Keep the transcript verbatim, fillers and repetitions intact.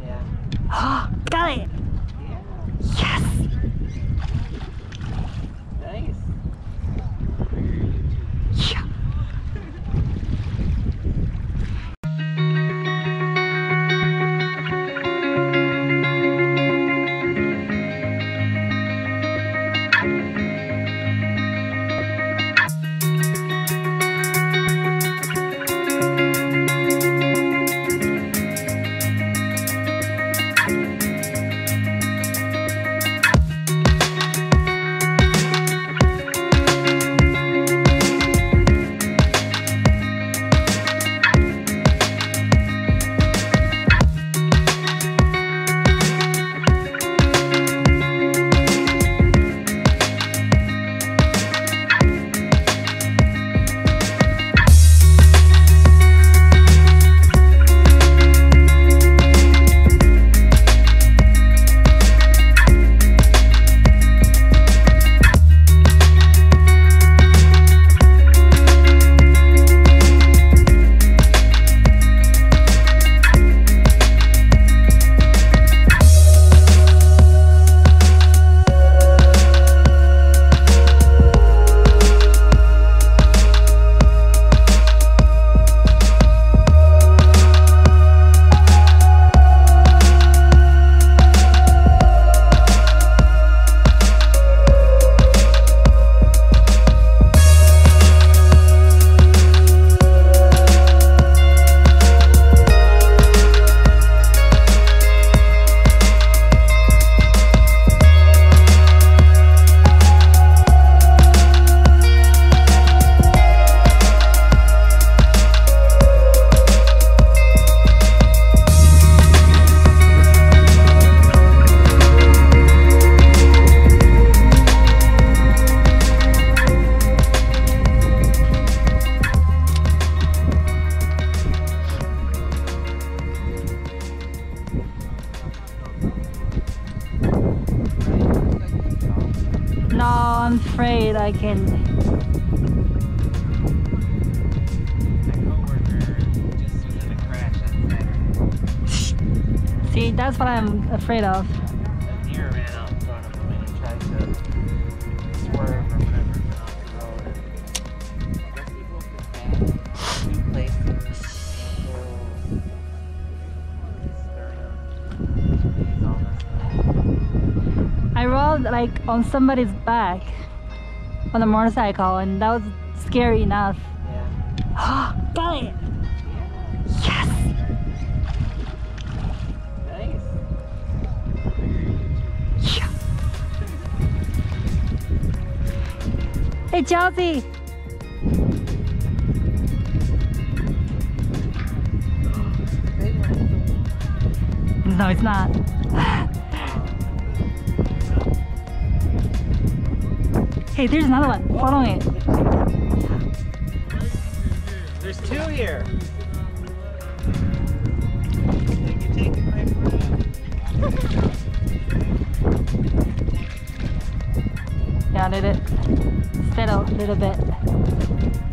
Yeah. Got it! Yeah. Yes! Nice. Yeah. No, I'm afraid I can. My coworker just was in a crash on Saturday. See, that's what I'm afraid of. A deer ran out in front of him and he tried to swerve or whatever and went off the road. And I guess he broke his back in two places. Ankle, his sternum. He's all messed up. I rode like on somebody's back on a motorcycle, and that was scary enough. Yeah. Got it! Yeah. Yes! Nice. Yeah. Hey, Chelsea! No, it's not. Hey, there's another one. Follow me. There's two here. You take my friend. Yeah, let it settle a little bit.